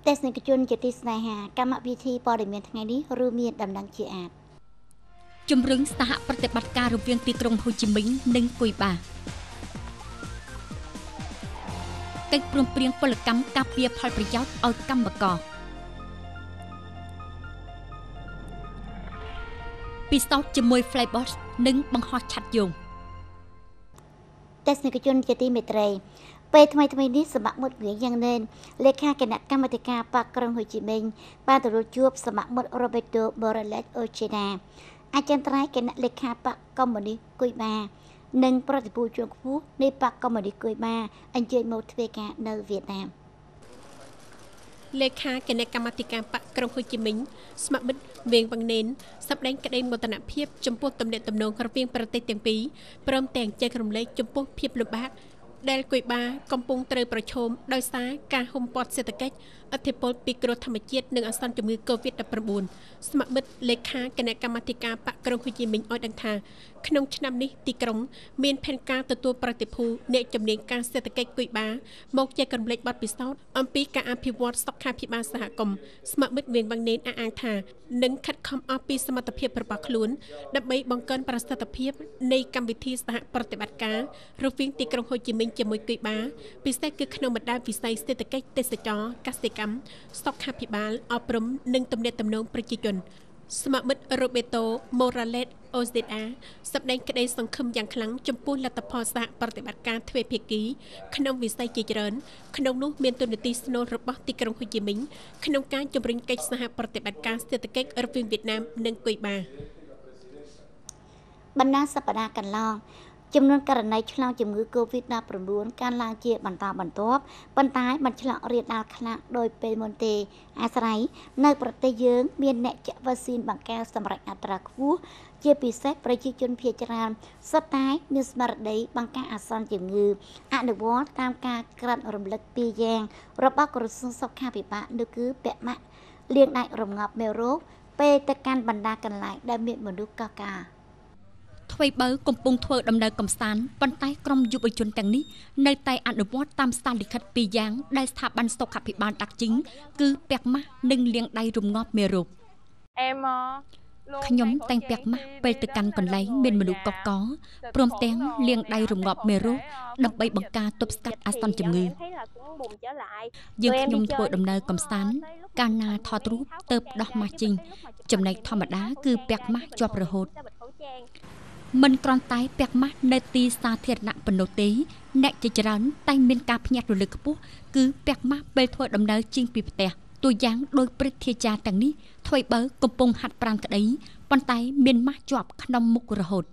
แต่สนิกชนจะติดสายหากรรมวิธีปอดเมียนทั้งนี้รูเมียนดำดังเชียอาดជំរុញសហប្រតិបត្តិការរវាងទីក្រុងហូជីមិញនិងគុយបាកិច្ចព្រមព្រៀងពលកម្មការពារផលប្រយោជន៍ឲ្យកម្មករពិសោធន៍ជាមួយ Flybox និងបង្ហោះឆ័ត្រយងតែសនិកជនជាទីមេត្រីពេលថ្មីនេះសមាមិត្តវាយ៉ាងណែនលេខាគណៈកម្មាធិការបកក្រុងហូជីមិញបានទទួលជួបសមាមិត្ត Roberto Morales Ochena អចិន្ត្រៃយ៍គណៈលេខាបកកុម្មុយនីសគុយបានិងប្រតិភូជាន់ខ្ពស់នៃបកកុម្មុយនីសគុយបាអញ្ជើញមកធ្វើការនៅវៀតណាមលេខាគណៈកម្មាធិការបកក្រុងហូជីមិញស្ម័គ្រមិត្តវៀងវង្សនេនសម្ដែងក្តីមោទនភាពចំពោះទំនាក់ទំនងរវាងប្រទេសទាំងពីរព្រមទាំងចែករំលែកចំពោះភាពលំបាកដែលគុយបាកំពុងត្រូវប្រឈមដោយសារការហុំព័ទ្ធសេដ្ឋកិច្ចឥទ្ធិពលពីគ្រោះធម្មជាតិនិងអាសន្នជំងឺ Covid-19 ស្ម័គ្រមិត្តលេខាគណៈកម្មាធិការបកក្រុងហូជីមិញឲ្យដឹងថាក្នុងឆ្នាំនេះទីក្រុងមានផែនការទទួលប្រតិភូអ្នកជំនាញការសេដ្ឋកិច្ចគុយបាមកចែករំលែកបទពិសោធន៍អំពីការអភិវឌ្ឍសុខាភិបាលសហគមន៍ស្ម័គ្រមិត្តវៀងវង្សនេនអះអាងថានឹងខិតខំអស់ពីសមត្ថភាពរបស់ខ្លួនដើម្បីបង្កើនប្រសិទ្ធភាពនៃកម្មវិធីសហប្រតិបត្តិការរវាងទីក្រុងហូជីមិញជាមួយគុយបាពិសេសគឺក្នុងបណ្ដាវិស័យសេដ្ឋកិច្ចទេសចរណ៍កសិកម្មសុខាភិបាលអប់រំនិងទំនាក់ទំនងប្រជាជនស្ម័គ្រមិត្ត Roberto Morales Ochena សម្ដែងក្តីសង្ឃឹមយ៉ាងខ្លាំងចំពោះលទ្ធផលសហប្រតិបត្តិការទ្វេភាគីក្នុងវិស័យជាច្រើនក្នុងនោះមានទូនាទីស្នូលរបស់ទីក្រុងហូជីមិញក្នុងការជំរុញកិច្ចសហប្រតិបត្តិការសេដ្ឋកិច្ចរវាងវៀតណាមនិងគុយបាបណ្ដាសប្តាហ៍កន្លងចំនួនករណីឆ្លងជំងឺ Covid-19 កើនឡើងជាបន្តបន្ទាប់ប៉ុន្តែមិនឆ្លងរាលដាលខ្លាំងដោយពេលមុនទេអាស្រ័យនៅប្រទេសយើងមានអ្នកចាក់វ៉ាស៊ីនបង្ការសម្រាប់អត្រាខ្ពស់ជាពិសេសប្រជាជនភាគច្រើនសុទ្ធតែមានស្មារតីបង្ការអាសន្នជំងឺអនុវត្តតាមការក្រាត់រំលឹកពីរយ៉ាងរបស់ក្រសួងសុខាភិបាលនោះគឺពាក់ម៉ាស់លាងដៃរងាប់មេរោគពេលទៅកាន់បណ្ដាកន្លែងដែលមានមនុស្សកកកាថ្មីបើកំពុងធ្វើដំណើរកំសាន្តប៉ុន្តែក្រុមយុវជនទាំងនេះនៅតែអនុវត្តតាមសារលិខិតពីរយ៉ាងដែលស្ថាប័នសុខាភិបាលដាក់ចេញគឺពាក់ម៉ាស់និងលាងដៃរងាប់មេរោគខ្ញុំតែងពាក់ម៉ាស់ពេលទៅកាន់កន្លែងមានមនុស្សកកកព្រមទាំងលាងដៃរងាប់មេរោគដើម្បីបង្ការទប់ស្កាត់អាសន្នជំងឺយើងខ្ញុំធ្វើដំណើរកំសាន្តកាលណាថតរូបទៅដោះម៉ាស់ចេញចំណែកធម្មតាគឺពាក់ម៉ាស់ជាប់រហូតមិនគ្រាន់តែពាក់ម៉ាស់នៅទីសាធារណៈប៉ុណ្ណោះទេអ្នកជាច្រើនតែមានការភ្ញាក់រលឹកខ្ពស់គឺពាក់ម៉ាស់ពេលធ្វើដំណើរចេញពីផ្ទះតួយ៉ាងដោយព្រឹទ្ធាចារ្យទាំងនេះធ្វើបើកំពុងហាត់ប្រាណក្តីប៉ុន្តែមានម៉ាស់ជាប់ក្នុងមុខរហូត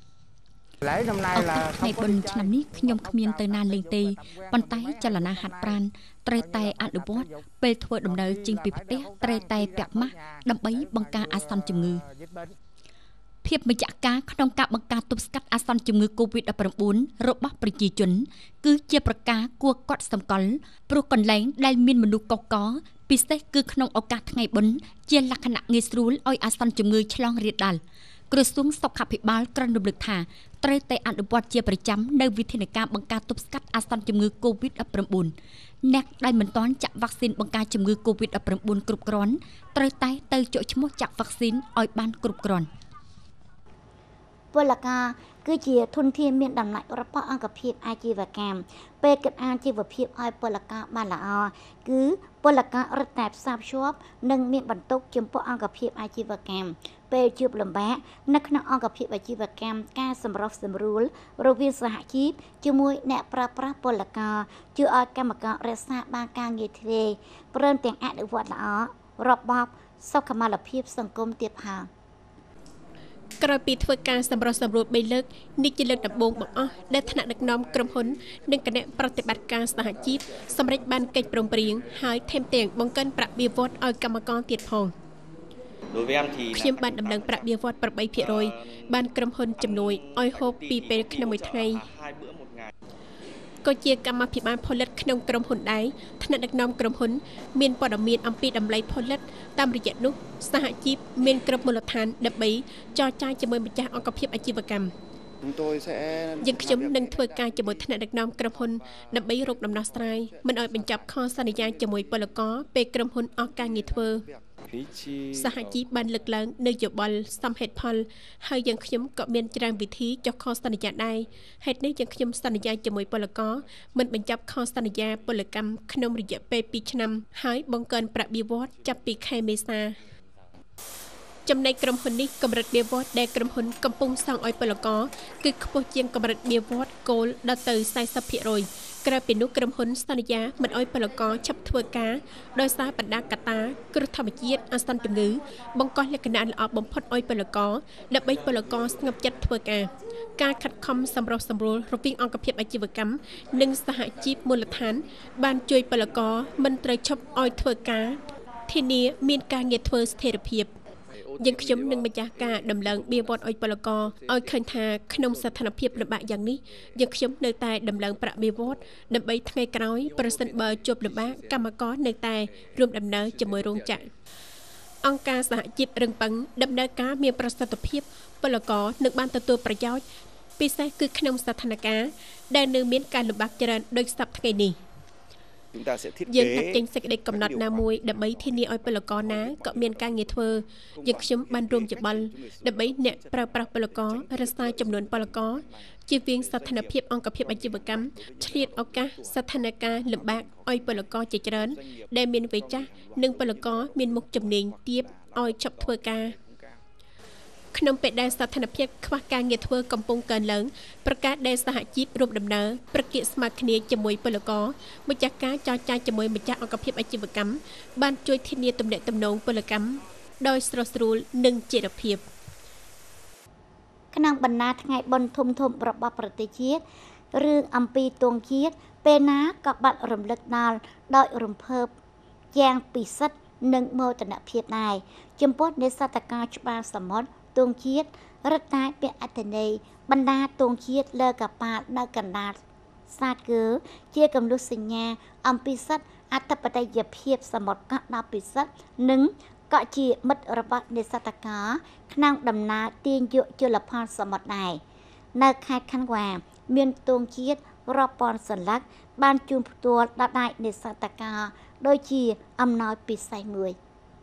ថ្ងៃបុណ្យឆ្នាំនេះខ្ញុំគ្មានទៅណាលេងទេប៉ុន្តែចលនាហាត់ប្រាណត្រូវតែអនុវត្តពេលធ្វើដំណើរចេញពីផ្ទះត្រូវតែពាក់ម៉ាស់ដើម្បីបង្ការអាសន្នជំងឺភាពម្ចាស់ការក្នុងការបង្ការទប់ស្កាត់អាសន្នជំងឺ Covid-19 របស់ប្រជាជនគឺជាប្រការគួរកត់សម្គាល់ព្រោះកន្លែងដែលមានមនុស្សកកកពិសេសគឺក្នុងឱកាសថ្ងៃបុណ្យជាលក្ខណៈងាយស្រួលឲ្យអាសន្នជំងឺឆ្លងរាលដាលក្រសួងសុខាភិបាលក្រាន់រំលឹកថាត្រូវតែអនុវត្តជាប្រចាំនៅវិធានការបង្ការទប់ស្កាត់អាសន្នជំងឺ Covid-19 អ្នកដែលមិនទាន់ចាក់វ៉ាក់ស៊ីនបង្ការជំងឺ Covid-19 គ្រប់គ្រាន់ត្រូវតែទៅចុះឈ្មោះចាក់វ៉ាក់ស៊ីនឲ្យបានគ្រប់គ្រាន់ពលករគឺជាធនធានមានតម្លៃរបស់អង្គភាពអាជីវកម្មពេលគិតអានជីវភាពឲ្យពលករបានល្អគឺពលកររត់តែផ្សារភ្ជាប់និងមានបន្ទុកចំពោះអង្គភាពអាជីវកម្មពេលជួបលំបាកនៅក្នុងអង្គភាពអាជីវកម្មការសម្រុះសម្រួលរវាងសហជីពជាមួយអ្នកប្រើប្រាស់ពលករជួយឲ្យកម្មកររក្សាបានការងារធ្វើព្រមទាំងអនុវត្តល្អរបបសុខុមាលភាពសង្គមទៀតផងក្រោយពីធ្វើការសម្រុះសម្រួល3លើកនេះជាលើកដំបូងបង្អស់ដែលថ្នាក់ដឹកនាំក្រុមហ៊ុននិងគណៈប្រតិបត្តិការសហជីពសម្រេចបានកិច្ចព្រមព្រៀងហើយថែមទាំងបង្កើនប្រាក់បៀវត្សឲ្យកម្មករទៀតផងខ្ញុំបានដំណឹងប្រាក់បៀវត្ស 8% បានក្រុមហ៊ុនជំនួយឲ្យហូបពីពេលក្នុងមួយថ្ងៃក៏ជាកម្មភិបាលផលិតក្នុងក្រុមហ៊ុនដែរថ្នាក់ដឹកនាំក្រុមហ៊ុនមានព័ត៌មានអំពីតម្លៃផលិតតាមរយៈនោះសហជីពមានគ្រប់មូលដ្ឋានដើម្បីចរចាជាមួយម្ចាស់អង្គភាពអាជីវកម្មយើងខ្ញុំនឹងធ្វើការជាមួយថ្នាក់ដឹកនាំក្រុមហ៊ុនដើម្បីរកដំណោះស្រាយមិនឲ្យបញ្ចប់ខសន្យាជាមួយពលករពេលក្រុមហ៊ុនអស់ការងារធ្វើសហជីពបានលើកឡើងនៅយោបល់សំហេតុផលហើយយើងខ្ញុំក៏មានច្រើនវិធីចុះខសន្យាដែរហេតុនេះយើងខ្ញុំសន្យាជាមួយពលករមិនបញ្ចប់ខសន្យាពលកម្មក្នុងរយៈពេល2ឆ្នាំហើយបង្កើនប្រាក់បៀវត្សចាប់ពីខែមេសាចំណែកក្រុមហ៊ុននេះកម្រិតបៀវត្សដែលក្រុមហ៊ុនកំពុងសង់ឲ្យពលករគឺខ្ពស់ជាងកម្រិតបៀវត្សគោលដល់ទៅ 40% ក្រៅពីនោះក្រុមហ៊ុនសន្យាមិនឲ្យពលករឆាប់ធ្វើការដោយសារបណ្ដាកត្តាគ្រោះធម្មជាតិអាសន្នជំងឺបង្កលក្ខណៈល្អបំផុតឲ្យពលករដើម្បីពលករស្ងប់ចិត្តធ្វើការខិតខំសម្រុះសម្រួលរវាងអង្គភាពអាជីវកម្មនិងសហជីពមូលដ្ឋានបានជួយពលករមិនត្រូវឈប់ឲ្យធ្វើការធានាមានការងារធ្វើស្ថិរភាពយើងខ្ញុំនឹងម្ចាស់ការដំឡើងបៀវត្សឲ្យពលករឲ្យឃើញថាក្នុងស្ថានភាពលំបាកយ៉ាងនេះយើងខ្ញុំនៅតែដំឡើងប្រាក់បៀវត្សដើម្បីថ្ងៃក្រោយប្រសិនបើជួបលំបាកកម្មករនៅតែរួមដំណើរជាមួយរោងចក្រអង្គការសហជីពរឹងប៉ឹងដំណើរការមានប្រសិទ្ធភាពពលករនឹងបានទទួលប្រយោជន៍ពិសេសគឺក្នុងស្ថានភាពដែលនៅមានការលំបាកច្រើនដូចសប្តាហ៍ថ្ងៃនេះយើងដាក់ចេញសេចក្តីកំណត់ណាមួយដើម្បីធានាឲ្យពលករណាក៏មានការងារធ្វើយើងខ្ញុំបានរួមច្បល់ដើម្បីអ្នកប្រើប្រាស់ពលកររក្សាចំនួនពលករជាវិងស្ថានភាពអង្គភាពអាជីវកម្មឆ្លៀតឱកាសស្ថានភាពលំបាកឲ្យពលករជាច្រើនដែលមានវ័យចាស់និងពលករមានមុខជំនាញទាបឲ្យឈប់ធ្វើការក្នុងពេលដែលស្ថានភាពខ្វះការងារធ្វើកំពុងកើនឡើងប្រកាសដែលសហជីពរួមដំណើរប្រកាសស្មើគ្នាជាមួយពលករម្ចាស់ការចរចាជាមួយម្ចាស់អង្គភាពអាជីវកម្មបានជួយធានាទំនាក់ទំនងពលកម្មដោយស្រស់ស្រួលនិងចីរភាពក្នុងបណ្ដាថ្ងៃបុណ្យធំៗរបស់ប្រទេសជាតិរឿងអំពីទង់ជាតិពេលណាក៏បាត់រំលឹកដល់ដោយរំភើបយ៉ាងពិសិដ្ឋនិងមោទនភាពដែរចំពោះនេសាទការច្បារសមុទ្រទង់ជាតិរត់តែពាក់អត្ថន័យបណ្ដាទង់ជាតិលើកប៉ាល់នៅកណ្ដាលសាទគឺជាគំនូសសញ្ញាអំពីសិទ្ធិអធិបតេយ្យភាពសមុទ្រកោះដល់ពិសិដ្ឋនិងក៏ជាមិត្តរបស់នេសាទការក្នុងដំណើរទាញយកជលផលសមុទ្រដែរនៅខេត្តខណ្ឌវ៉ាមានទង់ជាតិរាប់ពាន់សន្លឹកបានជូនផ្ទាល់ដល់ដៃនេសាទការដូចជាអំណោយពិសេសមួយ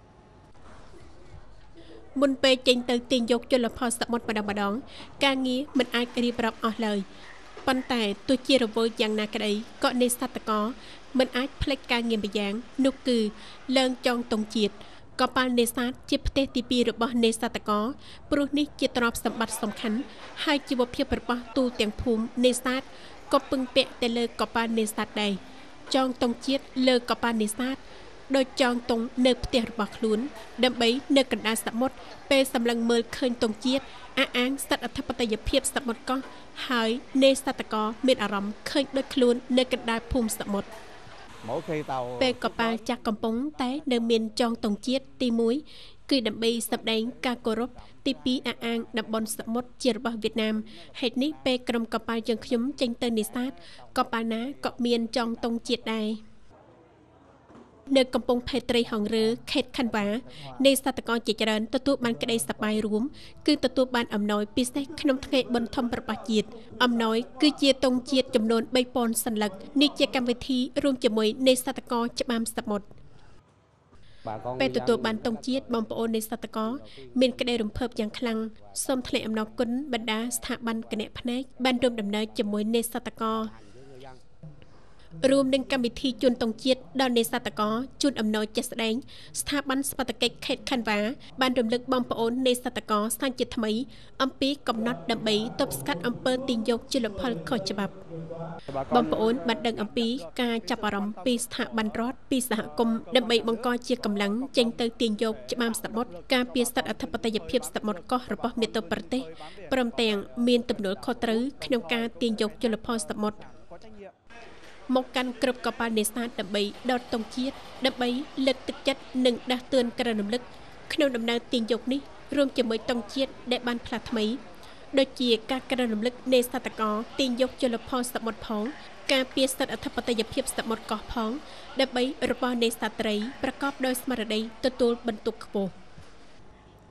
មុនពេលចេញទៅទាញយកជលផលសមុទ្រម្ដងការងារមិនអាចរៀបរាប់អស់ឡើយប៉ុន្តែទោះជារវល់យ៉ាងណាក្តីក៏នេសាទករមិនអាចផ្លេចការងារម្យ៉ាងនោះគឺលើងចងទង់ជាតិកប៉ាល់នេសាទជាផ្ទះទី2របស់នេសាទករព្រោះនេះជាទ្រព្យសម្បត្តិសំខាន់ហើយជីវភាពរបស់ទូទាំងភូមិនេសាទក៏ពឹងពាក់ទៅលើកប៉ាល់នេសាទដែរចងទង់ជាតិលើកប៉ាល់នេសាទដោយចងទង់នៅផ្ទះរបស់ខ្លួនដើម្បីនៅកណ្ដាលសមុទ្រពេលសម្លឹងមើលឃើញទង់ជាតិអះអាងសិទ្ធិអធិបតេយ្យភាពសមុទ្រកោះហើយនេសាទករមានអារម្មណ៍ឃើញដូចខ្លួននៅកណ្ដាលភូមិសមុទ្រពេលកប៉ាល់ចាស់កំពុងតែនៅមានចងទង់ជាតិទី1គឺដើម្បីសម្ដែងការគោរពទី2អះអាងតំបន់សមុទ្រជារបស់វៀតណាមហេតុនេះពេលក្រុមកប៉ាល់យើងខ្ញុំចេញទៅនេសាទកប៉ាល់ណាក៏មានចងទង់ជាតិដែរនៅកំពង់ផែត្រីហង្រើខេត្តខណ្ឌវ៉ានេសាទករជាច្រើនទទួលបានក្តីសប្បាយរួមគឺទទួលបានអំណោយពិសេសក្នុងថ្ងៃបុណ្យធំរបស់ជាតិអំណោយគឺជាទង់ជាតិចំនួន 3000 សន្លឹកនេះជាកម្មវិធីរួមជាមួយនេសាទករច្បាមសមុទ្រពេលទទួលបានទង់ជាតិបងប្អូននេសាទករមានក្តីរំភើបយ៉ាងខ្លាំងសូមថ្លែងអំណរគុណបណ្ដាស្ថាប័នគណៈផ្នែកបានរួមដំណើរជាមួយនេសាទកររួមនឹងកម្មវិធីជូនទង់ជាតិដល់នេសាទករជូនអំណោយជាក់ស្ដែងស្ថាប័នសុវត្ថិកិច្ចខេត្តខណ្ឌវ៉ាបានរំលឹកបងប្អូននេសាទករសាជាថ្មីអំពីកំណត់ដើម្បីទប់ស្កាត់អំពើទាញយកជលផលខុសច្បាប់បងប្អូនបានដឹងអំពីការចាប់អារម្មណ៍ពីស្ថាប័នរដ្ឋពីសហគមន៍ដើម្បីបង្កជាកម្លាំងចេញទៅទាញយកច្បាមសមុទ្រការពារសិទ្ធិអធិបតេយ្យភាពសមុទ្រកោះរបស់មាតុប្រទេសព្រមទាំងមានទំនួលខុសត្រូវក្នុងការទាញយកជលផលសមុទ្រមកកាន់គ្រប់កប៉ាល់នេសាទដើម្បីដកទង់ជាតិដើម្បីលើកទឹកចិត្តនិងដាស់តឿនក្រណរំលឹកក្នុងដំណើរទាញយកនេះរួមជាមួយទង់ជាតិដែលបានផ្លាស់ថ្មីដូចជាការក្រណរំលឹកនេសាទករទាញយកជលផលសមុទ្រផងការពារសិទ្ធិអធិបតេយ្យភាពសមុទ្រកោះផងដើម្បីរបស់នេសាទត្រីប្រកបដោយស្មារតីទទួលបន្ទុកខ្ពស់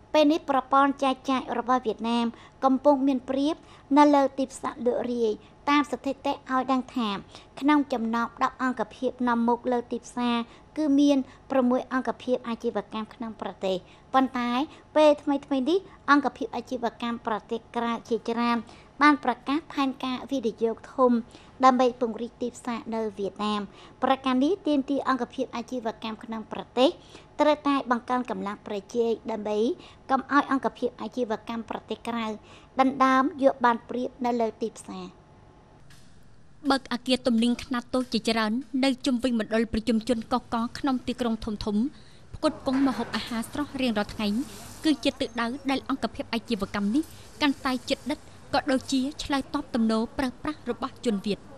ពេលនេះប្រព័ន្ធចែកចាយរបស់វៀតណាមកំពុងមានប្រៀបនៅលើទីផ្សារលក់រាយតាមស្ថិតិឲ្យដឹងថាក្នុងចំណោម10អង្គភាពនាំមុខលើទីផ្សារគឺមាន6អង្គភាពអាជីវកម្មក្នុងប្រទេសប៉ុន្តែពេលថ្មីនេះអង្គភាពអាជីវកម្មប្រទេសក្រៅជាច្រើនបានប្រកាសផែនការវិនិយោគធំដើម្បីពង្រីកទីផ្សារនៅវៀតណាមប្រការនេះទាមទារអង្គភាពអាជីវកម្មក្នុងប្រទេសត្រូវតែបង្កើនកម្លាំងប្រជែងដើម្បីកុំឲ្យអង្គភាពអាជីវកម្មប្រទេសក្រៅដណ្ដើមយកបានប្រៀបនៅលើទីផ្សារបើកអគារទំនិញខ្នាតតូចជាច្រើននៅជុំវិញមណ្ឌលប្រជុំជនកកក្នុងទីក្រុងធំផ្គត់ផ្គង់ម្ហូបអាហារស្រស់រៀងរាល់ថ្ងៃគឺជាទិសដៅដែលអង្គភាពអាជីវកម្មនេះកាន់តែជិតដិតក៏ដូចជាឆ្លើយតបទំនោរប្រើប្រាស់របស់ជនវៀត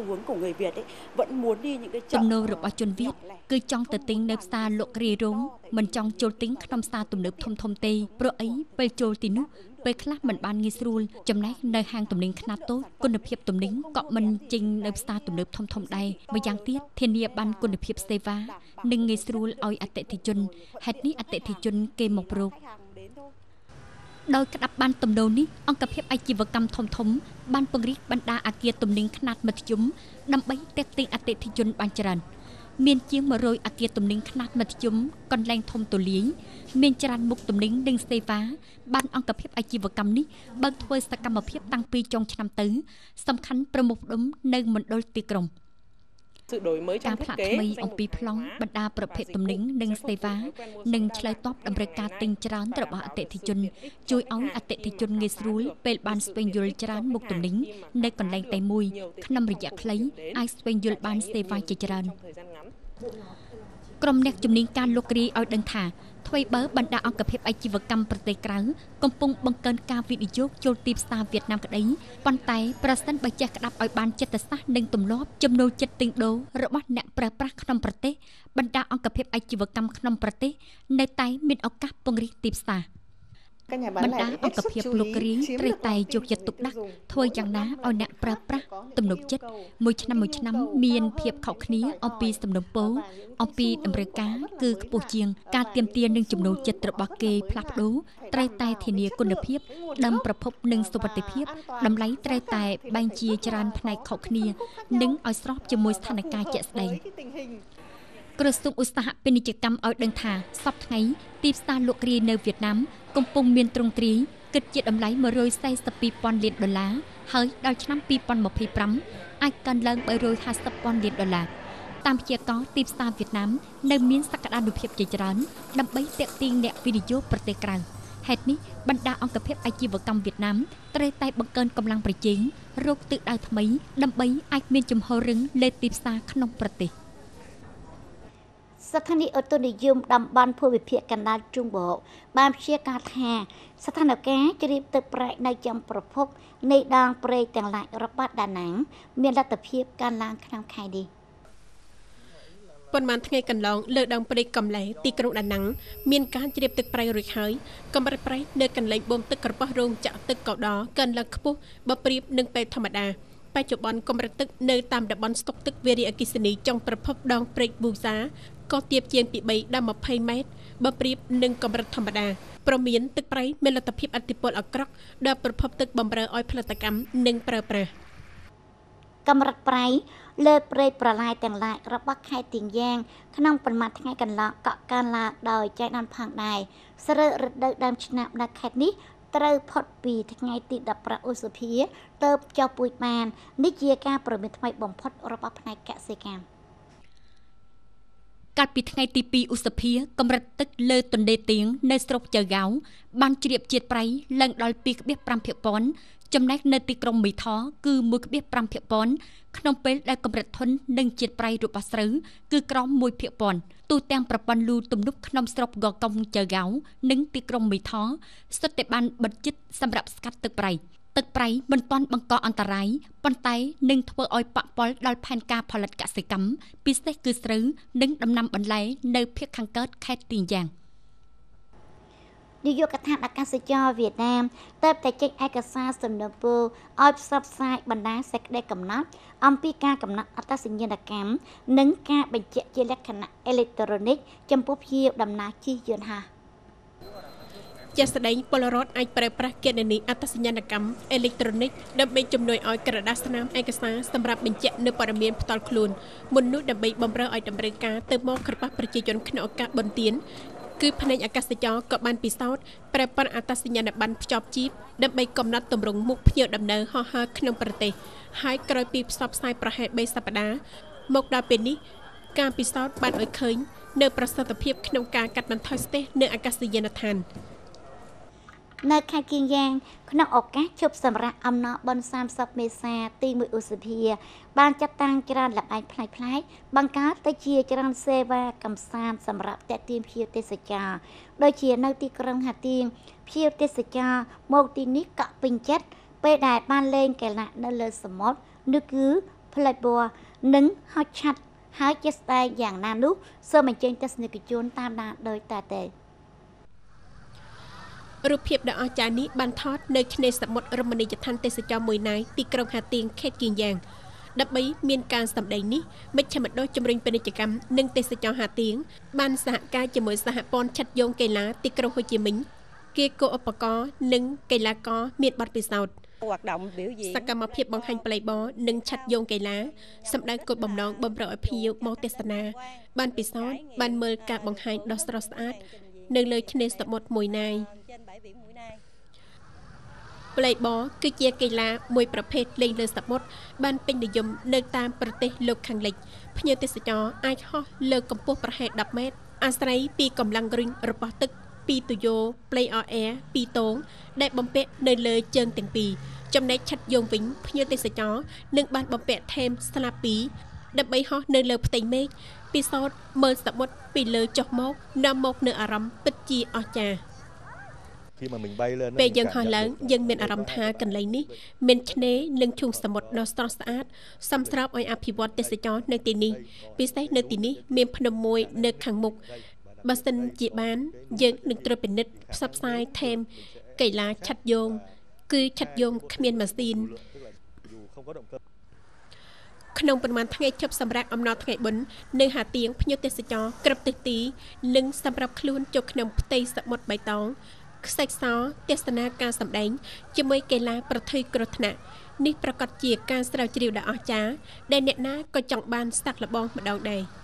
ទំនោររបស់ជនវៀតគឺចង់ទៅទិញនៅផ្សារលក់រាយរោងមិនចង់ចូលទិញក្នុងផ្សារទំនើបធំទេព្រោះអីពេលចូលទីនោះពេលខ្លះមិនបានងាយស្រួលចំណែកនៅហាងទំនិញខ្នាតតូចគុណភាពទំនិញក៏មិនចេញនៅផ្សារទំនើបធំដែរម្យ៉ាងទៀតធានាបានគុណភាពសេវានិងងាយស្រួលឲ្យអតិថិជនហេតុនេះអតិថិជនគេមករកដោយក្តាប់បានទំនោរនេះអង្គភាពអាជីវកម្មធំបានពង្រីកបណ្ដាអគារទំនិញខ្នាតមធ្យមដើម្បីទាក់ទាញអតិថិជនបានច្រើនមានជាង100អគារទំនិញខ្នាតមធ្យមកន្លែងធំទូលាយមានច្រើនមុខទំនិញនិងសេវាបានអង្គភាពអាជីវកម្មនេះបើកធ្វើសកម្មភាពតាំងពីចុងឆ្នាំទៅសំខាន់ប្រមុខផ្ដុំនៅមណ្ឌលទីក្រុងការផ្លាស់ថ្មីអំពីប្លង់បណ្ដាប្រភេទទំនិញនិងសេវានិងឆ្លើយតបតម្រូវការទិញច្រើនរបស់អតិថិជនជួយឲ្យអតិថិជនងាយស្រួលពេលបានស្វែងយល់ច្រើនមុខទំនិញនៅកន្លែងតែមួយក្នុងរយៈខ្លីអាចស្វែងយល់បានសេវាជាច្រើនក្រុមអ្នកជំនាញការលក់រាយឲ្យដឹងថាថ្មីបើបណ្ដាអង្គភាពអាជីវកម្មប្រទេសក្រៅកំពុងបង្កើនការវិនិយោគចូលទីផ្សារវៀតណាមក្តីប៉ុន្តែប្រសិនបើចេះក្តាប់ឲ្យបានចិត្តសាស្ត្រនិងទម្លាប់ចំណូលចិត្តទិញដូររបស់អ្នកប្រើប្រាស់ក្នុងប្រទេសបណ្ដាអង្គភាពអាជីវកម្មក្នុងប្រទេសនៅតែមានឱកាសពង្រីកទីផ្សារបណ្ដាអង្គភាពលក់រាយត្រូវតែយកចិត្តទុកដាក់ធ្វើយ៉ាងណាឲ្យអ្នកប្រើប្រាស់ទំនុកចិត្តមួយឆ្នាំមានភាពខុសគ្នាអំពីសំណុំពរអំពីតម្រូវការគឺខ្ពស់ជាងការទាមទារនិងចំណូលចិត្តរបស់គេផ្លាស់ប្ដូរត្រូវតែធានាគុណភាពដំប្រភពនិងសុវត្ថិភាពតម្លៃត្រូវតែបែងជាច្រើនផ្នែកខុសគ្នានិងឲ្យស្របជាមួយស្ថានភាពជាក់ស្ដែងក្រសួងឧស្សាហពាណិជ្ជកម្មឲ្យដឹងថាសប្តាហ៍ថ្ងៃទីផ្សារលក់រាយនៅវៀតណាមកំពុងមានទ្រង់ទ្រាយគិតជាតម្លៃ$142,000 លានហើយដល់ឆ្នាំ2025អាចកើនឡើង$350,000 លានតាមព្យាករណ៍ទីផ្សារវៀតណាមនៅមានសក្តានុភាពជាច្រើនដើម្បីទាក់ទាញអ្នកវិនិយោគប្រទេសក្រៅហេតុនេះបណ្ដាអង្គភាពអាជីវកម្មវៀតណាមត្រូវតែបង្កើនកម្លាំងប្រជែងរកទិសដៅថ្មីដើម្បីអាចមានជំហររឹងលើទីផ្សារក្នុងប្រទេសស្ថានីយ៍ឧតុនិយមតំបន់ភូមិភាគកណ្ដាលជុំបកបានព្យាករណ៍ថាស្ថានភាពជ្រាបទឹកប្រែកនៅចំប្រភពនៃដងព្រែកទាំងឡាយរបស់ដាណាំងមានលទ្ធភាពកើនឡើងក្នុងខែនេះប៉ុន្មានថ្ងៃកន្លងលើដងព្រែកកំឡែងទីក្រុងដាណាំងមានការជ្រាបទឹកប្រៃរួចហើយកម្រិតប្រៃនៅកន្លែងបូមទឹករបស់រោងចក្រទឹកកោដកើនឡើងខ្ពស់បើប្រៀបនឹងពេលធម្មតាបច្ចុប្បន្នកម្រិតទឹកនៅតាមតំបន់ស្តុកទឹកវារីអគ្គិសនីចុងប្រភពដងព្រែកប៊ូសាក៏ទាបជាងពី3ដល់20ម៉ែត្របើប្រៀបនឹងកម្រិតធម្មតាព្រមមានទឹកប្រៃមានលទ្ធភាពអតិពលអាក្រក់ដល់ប្រភពទឹកបម្រើឲ្យផលិតកម្មនិងប្រើប្រាស់កម្រិតប្រៃលើព្រែកប្រឡាយទាំងឡាយរបស់ខេត្តទៀងយ៉ាងក្នុងប៉ុន្មានថ្ងៃកន្លងក៏កើនឡើងដោយចែកដានផងដែរស្រើរដូវដើមឆ្នាំនៅខេត្តនេះត្រូវផុតពីថ្ងៃទី15ឧសភាទើបចុះពូជបាននេះជាការប្រមានថ្មីបំផុតរបស់ផ្នែកកសិកម្មកាលពីថ្ងៃទី2ឧសភាកម្រិតទឹកលើទន្លេទៀងនៅស្រុកចៅហ្គាវបានជ្រាបជាតិប្រៃឡើងដល់ 2.5% ចំណែកនៅទីក្រុងមីថគឺ 1.5% ក្នុងពេលដែលកម្រិតធន់និងជាតិប្រៃរបស់ស្រូវគឺក្រោម 1%ទូទាំងប្រព័ន្ធលូទំនប់ក្នុងស្រុកកកុងចៅហ្គាវនិងទីក្រុងមីថសុទ្ធតែបានបិទជិតសម្រាប់ស្កាត់ទឹកប្រៃទឹកប្រៃមិនទាន់បង្កអន្តរាយប៉ុន្តែនឹងធ្វើឲ្យប៉ះពាល់ដល់ផែនការផលិតកសិកម្មពិសេសគឺស្រូវនិងដំណាំបន្លែនៅភាគខាងកើតខេត្តទីយ៉ាងនាយកដ្ឋានអាកាសចរវៀតណាមទើបតែចេញឯកសារសំណពរឲ្យផ្សព្វផ្សាយបណ្ដាសេចក្តីកំណត់អំពីការកំណត់អត្តសញ្ញាណកម្មនិងការបញ្ជាក់ជាលក្ខណៈអេឡិចត្រូនិកចំពោះភ្ញៀវដំណើរជិះយន្តហោះជាស្ដែងពលរដ្ឋអាចប្រើប្រាស់គណនីអត្តសញ្ញាណកម្មអេឡិចត្រូនិកដើម្បីជំនួយឲ្យក្រដាសស្នាមឯកសារសម្រាប់បញ្ជាក់នូវព័ត៌មានផ្ទាល់ខ្លួនមុននោះដើម្បីបម្រើឲ្យតម្រូវការទៅមករបស់ប្រជាជនក្នុងឱកាសបុណ្យទានគឺផ្នែកអាកាសចរក៏បានពិសោធន៍ប្រើប្រាស់អត្តសញ្ញាណប័ណ្ណភ្ជាប់ជីបដើម្បីកំណត់ទម្រង់មុខភ្ញៀវដំណើរហោះហើរក្នុងប្រទេសហើយក្រោយពីផ្សព្វផ្សាយប្រហែល3សប្តាហ៍មកដល់ពេលនេះការពិសោធន៍បានឲ្យឃើញនៅប្រសិទ្ធភាពក្នុងការកាត់បន្ថយស្ទះនៅអាកាសយានដ្ឋាននៅខេត្តគៀងយ៉ាងក្នុងឱកាសជប់សម្រាប់អំណរបុណ្យ30មេសាទី1ឧសភាបានចាត់តាំងច្រើនល្បែងប្លែកៗបង្កើតទៅជាច្រើនសេវាកម្សាន្តសម្រាប់ទាក់ទាញភ្ញៀវទេសចរដូចជានៅទីក្រុងហាទៀងភ្ញៀវទេសចរមកទីនេះកក់ពេញចិត្តពេលដែលបានលេងកីឡានៅលើសមុទ្រនោះគឺផ្លេចប័រនិងហោះឆាត់ហើយជាស្ដែងយ៉ាងណានោះសូមអញ្ជើញទស្សនិកជនតាមដានដោយតទៅរូបភាពដ៏អស្ចារ្យនេះបានថតនៅឆ្នេរសមុទ្ររមណីយដ្ឋានទេសចរមួយណៃទីក្រុងហាទៀងខេត្តគៀងយ៉ាងដើម្បីមានការសម្ដែងនេះមជ្ឈមណ្ឌលជំរុញពាណិជ្ជកម្មនិងទេសចរហាទៀងបានសហការជាមួយសហព័ន្ធឆាត់យងកីឡាទីក្រុងហូជីមិញគេគោឧបករណ៍និងកីឡាករមានបទពិសោធន៍សកម្មភាពបង្ហាញប្លេបនិងឆាត់យងកីឡាសម្ដៅគោលបំណងបំរើឲ្យភ្ញៀវមកទស្សនាបានពិសោធន៍បានមើលការបង្ហាញដ៏ស្រស់ស្អាតនៅលើឆ្នេរសមុទ្រមួយណៃប្លេបគឺជាកីឡាមួយប្រភេទលេងលើសមុទ្របានពេញនិយមនៅតាមប្រទេសលោកខាងលិចភ្ញៀវទេសចរអាចហោះលើកម្ពស់ប្រហែល10ម៉ែត្រអាស្រ័យពីកម្លាំងរុញរបស់ទឹកពីទូយ៉ូ Play on Air 2ទងដែលបំពាក់នៅលើជើងទាំងពីរចំណែកឆាត់យងវិញភ្ញៀវទេសចរនឹងបានបំពាក់ថែមស្លាបពីរដើម្បីហោះនៅលើផ្ទៃមេឃពិសោធន៍មើលសមុទ្រពីលើចុះមកនាំមកនូវអារម្មណ៍ពិតជាអស្ចារ្យពេលយើងហោះឡើងយើងមានអារម្មណ៍ថាកន្លែងនេះមានឆ្នេរនិងឈូងសមុទ្រដ៏ស្រស់ស្អាតសមស្របឲ្យអភិវឌ្ឍទេសចរនៅទីនេះពិសេសនៅទីនេះមានភ្នំមួយនៅខាងមុខបើសិនជាបានយើងនឹងត្រួតពិនិត្យផ្សព្វផ្សាយថែមកីឡាឆាត់យងគឺឆាត់យងគ្មានម៉ាស៊ីនក្នុងប្រមាណថ្ងៃជប់សម្រាប់អំណរថ្ងៃបុណ្យនៅហាទៀងភ្ញៀវទេសចរគ្រប់ទិសទីនិងសម្រាប់ខ្លួនចូលក្នុងផ្ទៃសមុទ្របៃតងខ្សាច់សទេសនាការសម្ដែងជាមួយកីឡាប្រថុយគ្រោះថ្នាក់នេះប្រកាសជាការស្រាវជ្រាវដ៏អស្ចារ្យដែលអ្នកណាក៏ចង់បានស្តាក់លបងម្ដងដែរ